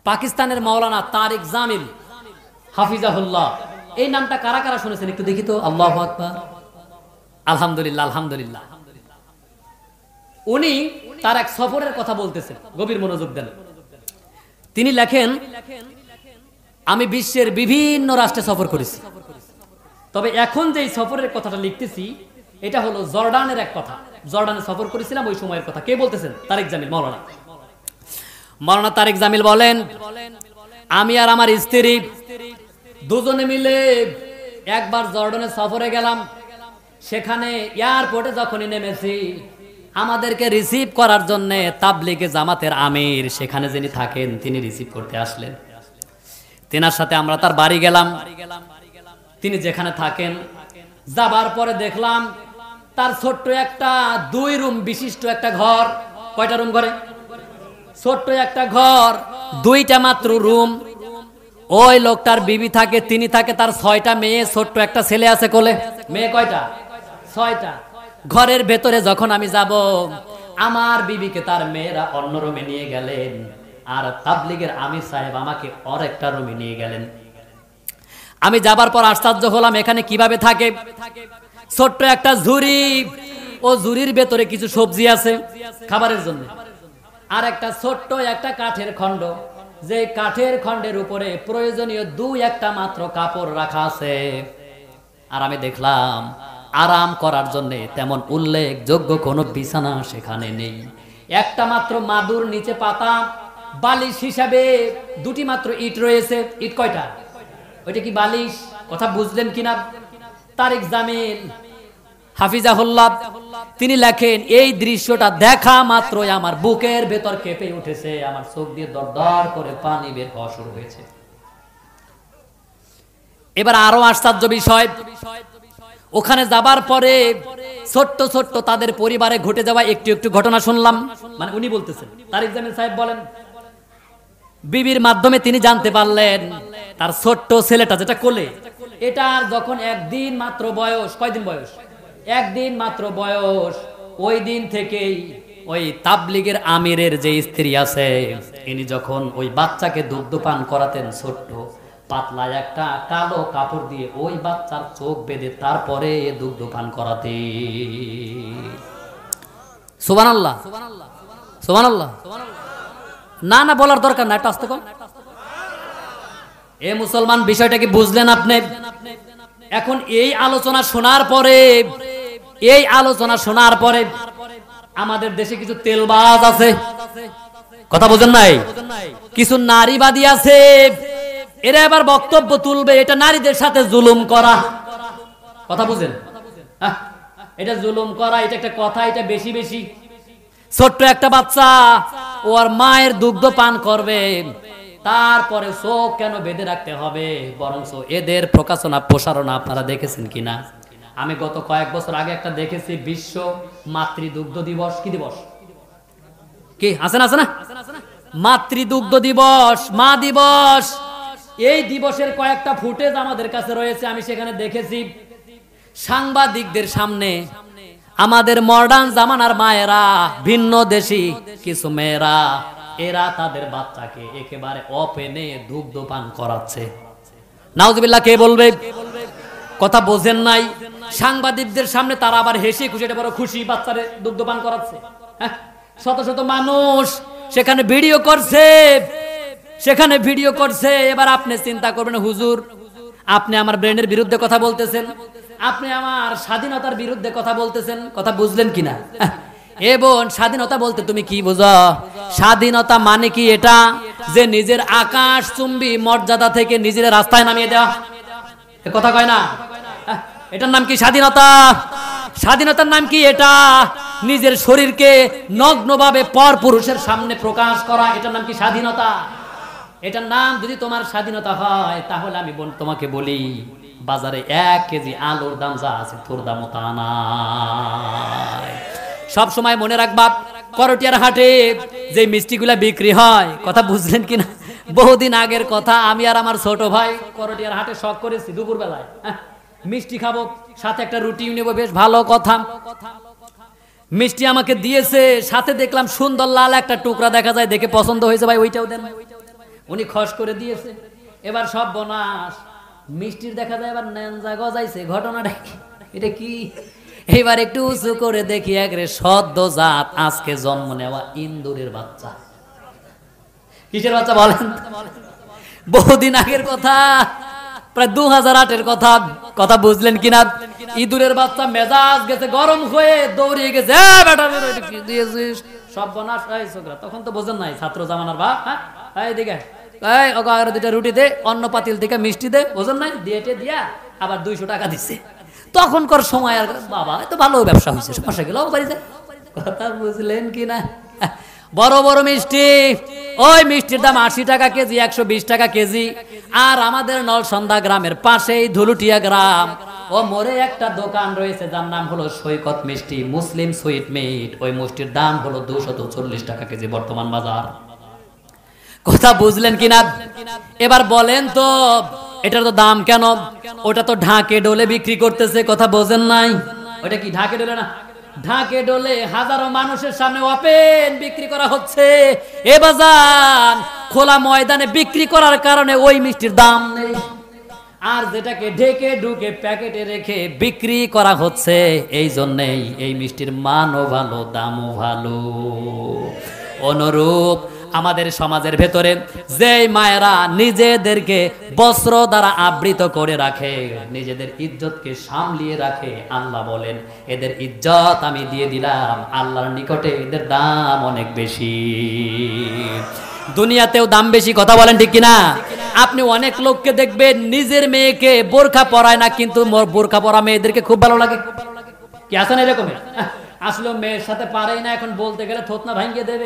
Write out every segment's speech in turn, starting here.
পাকিস্তানের মাওলানা তারিক জামিল হাফিজাহুল্লাহ, এই নামটা কারা কারা শুনেছেন একটু দেখি তো। আল্লাহু আকবার, আলহামদুলিল্লাহ আলহামদুলিল্লাহ। উনি তার এক সফরের কথা বলতেছেন, গভীর মনোযোগ দেন। তিনি লেখেন, আমি বিশ্বের বিভিন্ন রাষ্ট্রে সফর করেছি, তবে এখন যে সফরের কথাটা লিখতেছি এটা হলো জর্ডানের এক কথা। জর্ডানে সফর করেছিলাম ওই সময়ের কথা। কে বলতেছেন? তারিক জামিল, মাওলানা তারিক জামিল বলেন, আমি আর আমার স্ত্রী দুজনে মিলে একবার জর্ডানে সফরে গেলাম। সেখানে এয়ারপোর্টে যখনই নেমেছি, আমাদেরকে রিসিভ করার জন্য তাবলিগে জামাতের আমির সেখানে যিনি থাকেন তিনি রিসিভ করতে আসলেন। তেনার সাথে আমরা তার বাড়ি গেলাম, তিনি যেখানে থাকেন। যাবার পরে দেখলাম তার ছোট্ট একটা 2 রুম বিশিষ্ট একটা ঘর। কয়টা রুম ঘরে? ছোট্ট একটা ঘর, 2টা মাত্র রুম। ওই লোকটার বিবি থাকে, তিনি থাকে, তার 6টা মেয়ে, ছোট্ট একটা ছেলে আছে কোলে। মেয়ে কয়টা? 6টা। ঘরের ভেতরে যখন আমি যাব, আমার বিবিকে তার মেয়েরা অন্য রুমে নিয়ে গেলেন, আর তাবলিগের আমির সাহেব আমাকে আরেকটা রুমে নিয়ে গেলেন। আমি যাবার পর আশ্চর্য হলাম, এখানে কিভাবে থাকে। ছোট্ট একটা ঝুড়ি, ও ঝুড়ির ভেতরে কিছু সবজি আছে খাবারের জন্য, আর একটা ছোট্ট একটা কাঠের খণ্ড, যে কাঠের খণ্ডের উপরে প্রয়োজনীয় 2-1টা মাত্র কাপড় রাখা আছে। আর আমি দেখলাম আরাম করার জন্য তেমন উল্লেখযোগ্য কোনো বিছানা সেখানে নেই। একটা মাত্র মাদুর নিচে পাতা, বালিশ হিসাবে 2টি মাত্র ইট রয়েছে। ইট কয়টা? ওইটা কি বালিশ? কথা বুঝলেন কিনা? তারিক জামিল হাফিজাহুল্লাহ তিনি লেখেন, এই দৃশ্যটা দেখা মাত্রই আমার বুকের ভেতর কেঁপে উঠেছে, আমার চোখ দিয়ে দরদর করে পানি বের হওয়া শুরু হয়েছে। এবার আরো আশ্চর্য বিষয়, ওখানে যাবার পরে ছোট্ট ছোট্ট তাদের পরিবারে ঘটে যাওয়া একটু একটু ঘটনা শুনলাম। মানে উনি বলতেছেন, তারিক জামিল সাহেব বলেন, বিবির মাধ্যমে তিনি জানতে পারলেন তার ছোট্ট ছেলেটা যেটা কোলে, এটার যখন 1 দিন মাত্র বয়স। কয়দিন বয়স? 1 দিন মাত্র বয়স। ওই দিন থেকেই ওই তাবলিগের আমিরের যে স্ত্রী আছে, ইনি যখন ওই বাচ্চাকে দুগ্ধ পান করাতেন, ছোট্ট পাতলা একটা কালো কাপড় দিয়ে ওই বাচ্চার চোখ বেঁধে তারপরে দুগ্ধ পান করাতে। সুবহানাল্লাহ, সুবহানাল্লাহ। না না বলার দরকার না, একটা আস্তে কর। এ মুসলমান, বিষয়টা কি বুঝলেন আপনি? এখন এই আলোচনা শোনার পরে আমাদের দেশে কিছু তেলবাজ আছে, কথা বোঝেন নাই? কিছু নারীবাদী আছে, এরা এবার বক্তব্য তুলবে এটা নারীদের সাথে জুলুম করা। কথা বুঝেন? এটা জুলুম করা, এটা একটা কথা, এটা বেশি বেশি। ছোট্ট একটা বাচ্চা ওর মায়ের দুগ্ধ পান করবে, তারপরে চোখ কেন বেঁধে রাখতে হবে? বরং এদের প্রসারণা আপনারা দেখেছেন কিনা? আমি গত কয়েক বছর আগে একটা দেখেছি, বিশ্ব মাতৃদুগ্ধ দিবস। কি দিবস? কি আছে না? মাতৃদুগ্ধ দিবস, মা দিবস। এই দিবসের কয়েকটা ফুটেজ আমাদের কাছে রয়েছে। আমি সেখানে দেখেছি সাংবাদিকদের সামনে আমাদের মডার্ন জামানার মায়েরা, ভিন্ন দেশি কিছু মেয়েরা, এরা তাদের বাচ্চাকে একেবারে ওপেনে দুগ্ধ পান করাচ্ছে। নাউজুবিল্লাহ। কে বলবে? কথা বোঝেন নাই? সাংবাদিকদের সামনে তারা আবার হেসে খুশি, এটা বড় খুশি, বাচ্চারে দুগ্ধ পান করাচ্ছে। শত শত মানুষ সেখানে ভিডিও করছে। এবার আপনি চিন্তা করবেন, হুজুর আপনি আমার ব্রেনের বিরুদ্ধে কথা বলতেছেন, আপনি আমার স্বাধীনতার বিরুদ্ধে কথা বলতেছেন। কথা বুঝলেন কিনা? এবং স্বাধীনতা বলতে তুমি কি বোঝো? স্বাধীনতা মানে কি এটা যে নিজের আকাশ চুম্বি মর্যাদা থেকে নিজের রাস্তায় নামিয়ে দেওয়া? এ কথা কয় না? এটার নাম কি স্বাধীনতা? স্বাধীনতার নাম কি এটা? নিজের শরীরকে নগ্নভাবে পর পুরুষের সামনে প্রকাশ করা, এটার নাম কি স্বাধীনতা? এটার নাম যদি তোমার স্বাধীনতা হয়, তাহলে আমি তোমাকে বলি, বাজারে 1 কেজি আলুর দাম যা আছে তোর দামও তা নাই। সব সময় মনে রাখবা, করটিয়ার হাটে যে মিষ্টিগুলা বিক্রি হয়, কথা বুঝলেন কিনা? বহুদিন আগের কথা, আমি আর আমার ছোট ভাই করটিয়ার হাটে শখ করেছি দুপুর বেলায় মিষ্টি খাবো, সাথে একটা রুটি নেব, বেশ ভালো কথা। মিষ্টি আমাকে দিয়েছে, সাথে দেখলাম সুন্দর লাল একটা টুকরা দেখা যায়, দেখে পছন্দ হয়েছে, ভাই ওইটাও দেন। উনি খস করে দিয়েছে। এবার সব বনাস মিষ্টির দেখা যায় এবার ন্যাংজা গজাইছে। ঘটনাটা কি? এটা কি? এবার একটু উঁচু করে দেখি একরে সদ্যজাত আজকে জন্ম নেওয়া ইন্দুরের বাচ্চা। কিসের বাচ্চা বলেন? বহুদিন আগের কথা, প্রায় 2008-এর কথা। কথা বুঝলেন কিনা? ইঁদুরের বাচ্চা মেজাজ গেছে গরম হয়ে দৌড়িয়ে গেছে, বেটা কি দিয়েছিস? সব বনাস। তখন তো বোঝেন নাই, ছাত্র জামানার বাপ। হ্যাঁ এদিকে দুটা রুটি দে, অন্য পাতিল থেকে মিষ্টি দে, বোঝেন নাই? দিয়েটে দিয়া আবার 200 টাকা দিচ্ছে। তখনকার সময় আর বাবা এত ভালো ব্যবসা হয়েছে, সমস্যা গেল বাড়ি যায়। কথা বুঝলেন কিনা? বড় বড় মিষ্টি, ওই মিষ্টির দাম 80 টাকা কেজি, 120 টাকা কেজি। আর আমাদের নলসন্দা গ্রামের পাশেই ধুলুটিয়া গ্রাম, ও মোড়ে একটা দোকান রয়েছে যার নাম হলো সৈকত মিষ্টি, মুসলিম সুইট মিট। ওই মিষ্টির দাম হলো 240 টাকা কেজি বর্তমান বাজার। কথা বুঝলেন কিনা? এবার বলেন তো এটার তো দাম কেন? ওটা তো ঢাকে ডোলে বিক্রি করতেছে। কথা বোঝেন নাই? ওটা কি ঢাকে ডোলে না? ঢাকে ডোলে হাজারো মানুষের সামনে ওপেন বিক্রি করা হচ্ছে। এ বাজার খোলা ময়দানে বিক্রি করার কারণে ওই মিষ্টির দাম নেই। আর যেটাকে ঢেকে ঢুকে প্যাকেটে রেখে বিক্রি করা হচ্ছে, এই জন্যেই এই মিষ্টির মানও ভালো, দামও ভালো। অনুরূপ আমাদের সমাজের ভেতরে যেই মায়েরা নিজেদেরকে বস্ত্র দ্বারা আবৃত করে রাখে, নিজেদের ইজ্জতকে সামলিয়ে রাখে, আল্লাহ বলেন এদের ইজ্জত আমি দিয়ে দিলাম, আল্লাহর নিকটে এদের দাম অনেক বেশি। দুনিয়াতেও দাম বেশি। কথা বলেন ঠিক কিনা? আপনি অনেক লোককে দেখবেন নিজের মেয়েকে বোরখা পরায় না, কিন্তু বোরখা পরা মেয়েদেরকে খুব ভালো লাগে। কি আছেন এরকমের? আসলে মেয়ের সাথে পারেই না, এখন বলতে গেলে থতনা ভাঙিয়ে দেবে।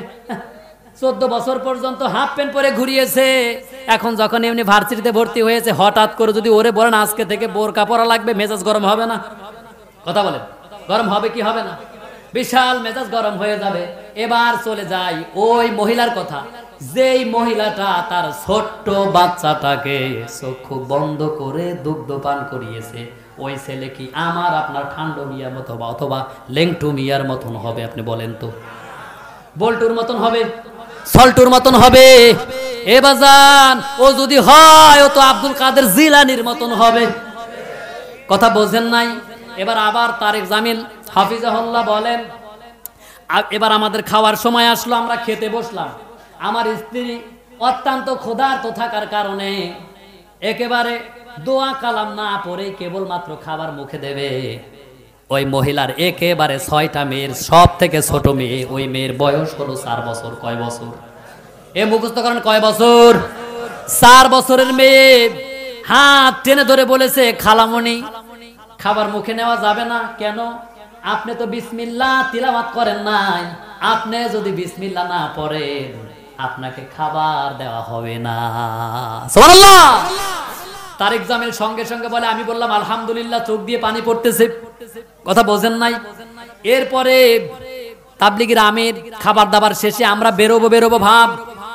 14 বছর পর্যন্ত হাফ প্যান্ট পরে ঘুরিয়েছে, এখন যখন এমনি ভার্সিটিতে ভর্তি হয়েছে হঠাৎ করে যদি ওরে বলেন আজকে থেকে বোরকা পরা লাগবে, মেজাজ গরম হবে না? কথা বলেন, গরম হবে কি হবে না? বিশাল মেজাজ গরম হয়ে যাবে। এবার চলে যাই ওই মহিলার কথা, যেই মহিলাটা তার ছোট্ট বাচ্চাটাকে চক্ষু বন্ধ করে দুগ্ধ পান করিয়েছে, ওই ছেলে কি আমার আপনার ঠান্ডা মিয়ার মতো অথবা লেংটু মিয়ার মতন হবে? আপনি বলেন তো। বল্টুর মতন হবে? সল্টুর মতন হবে? এ বাজান ও যদি হয় ও তো আব্দুল কাদের জিলানির মতন হবে। কথা বোঝেন নাই? এবার আবার তারেক জামিল হাফিজাহুল্লাহ বলেন, এবার আমাদের খাওয়ার সময় আসলো, আমরা খেতে বসলাম। আমার স্ত্রী অত্যন্ত ক্ষুধার্ত থাকার কারণে একেবারে দোয়া কালাম না পড়ে কেবলমাত্র খাবার মুখে দেবে। ওই মহিলার একেবারে 6টা মেয়ের সব থেকে ছোট মেয়ে, ওই মেয়ের বয়স হলো 4 বছর। কয় বছর? এ মুখস্থ করেন, কয় বছর? 4 বছরের মেয়ে হাত টেনে ধরে বলেছে, খালামণি খাবার মুখে নেওয়া যাবে না। কেন? আপনি তো বিসমিল্লাহ তিলাওয়াত করেন নাই, আপনি যদি বিসমিল্লাহ না পড়েন আপনাকে খাবার দেওয়া হবে না। সুবহানাল্লাহ। তারেক জামিল সঙ্গে সঙ্গে বলে, আমি বললাম আলহামদুলিল্লাহ, চোখ দিয়ে পানি পড়তেছে। কথা বোঝেন নাই? এরপরে তাবলিগের আমির খাবার দাবার শেষে আমরা বেরোবো ভাব,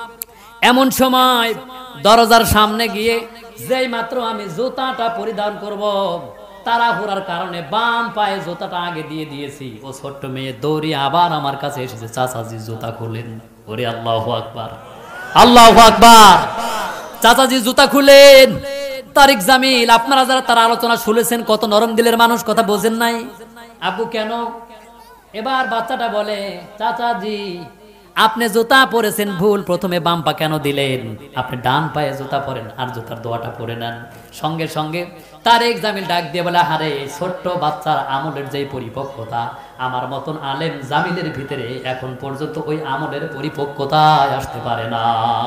এমন সময় দরজার সামনে গিয়ে যেই মাত্র আমি জুতাটা পরিধান করব, তাড়াহুড়ার কারণে বাম পায়ে জুতাটা আগে দিয়ে দিয়েছি। ও ছোট্ট মেয়ে দৌড়িয়ে আবার আমার কাছে এসেছে, চাচাজি জুতা খুলেন। ওরে আল্লাহু আকবার, আল্লাহু আকবার। চাচাজি জুতা খুলেন। তারেক জামিল আপনারা যারা তার আলোচনা শুনেছেন, কত নরম দিলের মানুষ, কথা বোঝেন নাই? আব্বু কেন? এবার বাচ্চাটা বলে, চাচাজি আপনি জুতা পরেছেন ভুল, প্রথমে বাম পা কেন দিলেন? আপনি ডান পায়ে জুতা পরেন আর জুতার দোয়াটা পরে নেন। সঙ্গে সঙ্গে তারেক জামিল ডাক দিয়ে বলে, হারে ছোট্ট বাচ্চার আমলের যেই পরিপক্কতা, আমার মতন আলেম জামিলের ভিতরে এখন পর্যন্ত ওই আমলের পরিপক্কতায় আসতে পারে না।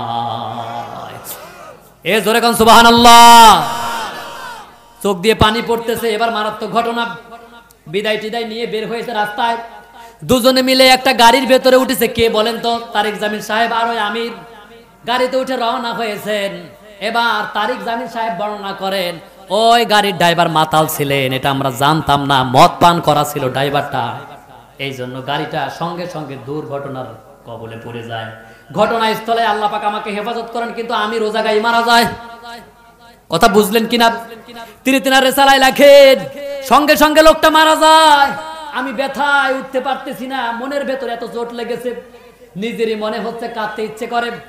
এ জোরে কোন সুবহানাল্লাহ। চোখ দিয়ে পানি পড়তেছে। এবার মারাত্মক ঘটনা, বিদায় টিদায় নিয়ে বের হয়েছে রাস্তায়। দুজনে মিলে একটা গাড়ির ভেতরে উঠেছে। কে বলেন তো? তারেক জামিল সাহেব আর ওই আমির গাড়িতে উঠে রওনা হয়েছেন। এবার তারেক জামিল সাহেব বর্ণনা করেন, ওই গাড়ির ড্রাইভার মাতাল ছিলেন, এটা আমরা জানতাম না, মদ পান করা ছিল ড্রাইভারটা, এই জন্য গাড়িটা সঙ্গে সঙ্গে দুর্ঘটনার কবলে পড়ে যায়। ঘটনাস্থলে আল্লাহ পাক আমাকে হেফাজত করেন, কিন্তু আমি রোজা গাই মারা যায়। কথা বুঝলেন কিনা? তিনি তিনার রেসালায় লেখেন, সঙ্গে সঙ্গে লোকটা মারা যায়। আমি ব্যথায় উঠতে পারতেছি না, মনের ভেতরে এত চোট লেগেছে, নিজেরই মনে হচ্ছে কাঁদতে ইচ্ছে করে।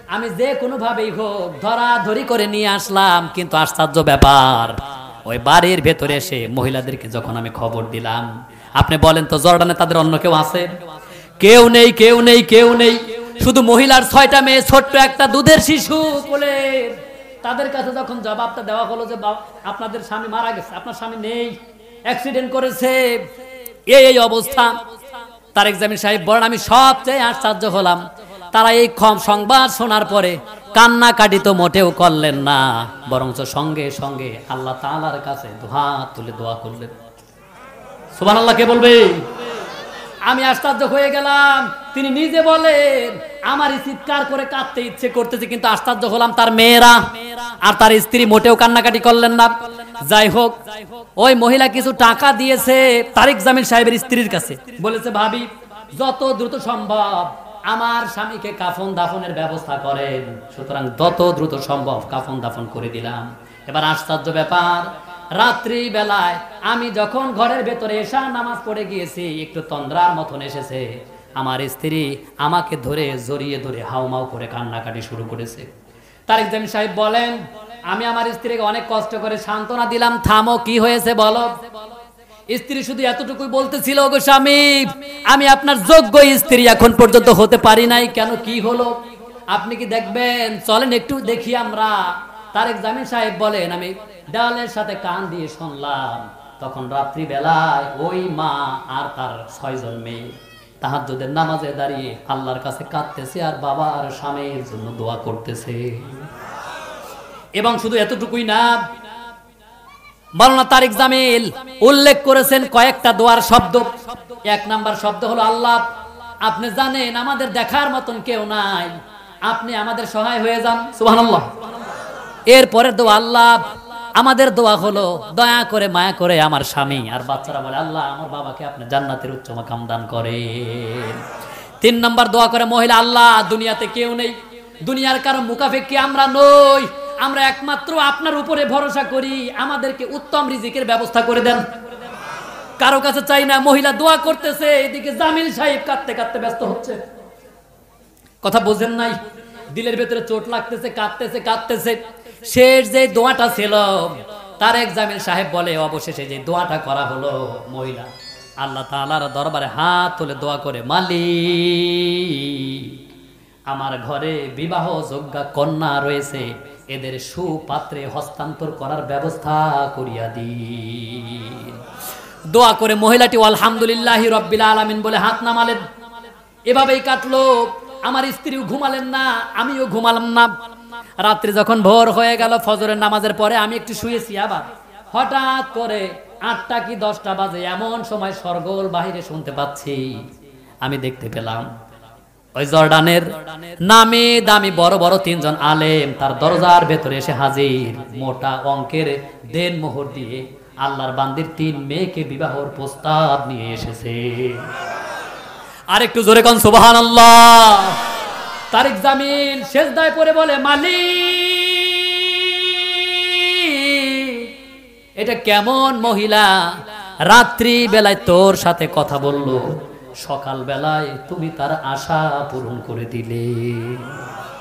আমি যে কোনো ভাবেই হোক ধরাধরি করে নিয়ে আসলাম, কিন্তু আশ্চর্য ব্যাপার, ওই বাড়ির ভেতরে এসে মহিলাদেরকে যখন আমি খবর দিলাম, আপনি বলেন তো জর্ডানে তাদের অন্য কেউ আছে? কেউ নেই, কেউ নেই, কেউ নেই। শুধু মহিলার 6টা মেয়ে, ছোট্ট একটা দুধের শিশু কোলে। তাদের কাছে যখন জবাবটা দেওয়া হলো যে আপনাদের স্বামী মারা গেছে, আপনার স্বামী নেই, অ্যাক্সিডেন্ট করেছে, এই অবস্থা। তারেক জামিল সাহেব বলেন, আমি সবচেয়ে আশ্চর্য হলাম, তারা এই সংবাদ শোনার পরে কান্নাকাটি তো মোটেও করলেন না, বরঞ্চ সঙ্গে সঙ্গে আল্লাহ তাআলার কাছে দুহাত তুলে দোয়া করলেন। সুবহানাল্লাহ কে বলবে? আমি আশ্চর্য হয়ে গেলাম। তিনি নিজে বলেন, আমার চিৎকার করে কাঁদতে ইচ্ছে করতেছে, কিন্তু আশ্চর্য হলাম তার মেয়েরা আর তার স্ত্রী মোটেও কান্নাকাটি করলেন না। যাই হোক, ওই মহিলা কিছু টাকা দিয়েছে তারেক জামিল সাহেবের স্ত্রীর কাছে, বলেছে ভাবি যত দ্রুত সম্ভব আমার স্বামীকে কাফন দাফনের ব্যবস্থা করেন। সুতরাং যত দ্রুত সম্ভব কাফন দাফন করে দিলাম। এবার আশ্চর্য ব্যাপার, রাত্রি বেলায় আমি যখন ঘরের ভেতরে এশার নামাজ পড়ে গিয়েছি, একটু তন্দ্রার মতন এসেছে, আমার স্ত্রী আমাকে ধরে জড়িয়ে ধরে হাউমাউ করে কান্নাকাটি শুরু করেছে। তারেক জামিল সাহেব বলেন, আমি আমার স্ত্রীকে অনেক কষ্ট করে সান্ত্বনা দিলাম, থামো, কি হয়েছে বলো। স্ত্রী শুধু এতটুকুই বলতেছিল, গো স্বামী, আমি আপনার যোগ্য স্ত্রী এখন পর্যন্ত হতে পারি নাই, কেন, কি হলো, আপনি কি দেখবেন, চলেন একটু দেখি আমরা। তারেক জামিল সাহেব বলেন, আমি দেওয়ালের সাথে কান দিয়ে শুনলাম, তখন রাত্রি বেলায় ওই মা আর তার 6 জন মেয়ে তাহাজ্জুদের নামাজে দাঁড়িয়ে আল্লাহর কাছে কাঁদতেছে আর বাবা আর স্বামীর জন্য দোয়া করতেছে। এবং শুধু এতটুকুই না, মাওলানা তারেক জামিল উল্লেখ করেছেন কয়েকটা দোয়ার শব্দ। 1 নাম্বার শব্দ হলো, আল্লাহ আপনি জানেন আমাদের দেখার মতন কেউ নাই, আপনি আমাদের সহায় হয়ে যান। সুবহানাল্লাহ। এরপরের দোয়া, আল্লাহ আমাদের দোয়া হলো দয়া করে মায়া করে আমার স্বামী আর বাচ্চারা বলে, আল্লাহ আমার বাবাকে আপনি জান্নাতের উচ্চ মাকাম দান করেন। 3 নাম্বার দোয়া করে মহিলা, আল্লাহ দুনিয়াতে কেউ নেই, দুনিয়ার কারো মুখাপেক্ষী আমরা নই, আমরা একমাত্র আপনার উপরে ভরসা করি, আমাদেরকে উত্তম রিজিকের ব্যবস্থা করে দেন, কারো কাছে চাই না। মহিলা দোয়া করতেছে, এদিকে জামিল সাহেব কাঁদতে কাঁদতে ব্যস্ত হচ্ছে। কথা বোঝেন নাই? দিলের ভেতরে চোট লাগতেছে, কাঁদতেছে কাঁদতেছে। শেষ যে দোয়াটা ছিল, তারেক জামিল সাহেব বলে, অবশেষে যে দোয়াটা করা হলো, মহিলা আল্লাহ তাআলার দরবারে হাত তুলে দোয়া করে, মালিক আমার ঘরে বিবাহ যোগ্য কন্যা রয়েছে, এদের সুপাত্রে হস্তান্তর করার ব্যবস্থা করিয়া দিন। দোয়া করে মহিলাটি আলহামদুলিল্লাহি রাব্বিল আলামিন বলে হাত নামালেন। এভাবেই কাটলো। আমার স্ত্রীও ঘুমালেন না, আমিও ঘুমালাম না। রাত্রি যখন ভোর হয়ে গেল, ফজরের নামাজের পরে আমি একটু শুয়েছি, আবার হঠাৎ করে 8টা কি 10টা বাজে, এমন সময় সরগোল বাহিরে শুনতে পাচ্ছি। আমি দেখতে পেলাম ওই জর্ডানের নামে দামি বড় বড় 3 জন আলেম তার দরজার ভেতরে এসে হাজির, মোটা অঙ্কের দেন মোহর দিয়ে আল্লাহর বান্দির 3 মেয়েকে বিবাহর প্রস্তাব নিয়ে এসেছে। আর একটু জোরে কোন সুবহানাল্লাহ। তারেক জামিল সেজদায় পড়ে বলে, মালিক এটা কেমন মহিলা, রাত্রি বেলায় তোর সাথে কথা বললো, সকাল বেলায় তুমি তার আশা পূরণ করে দিলে।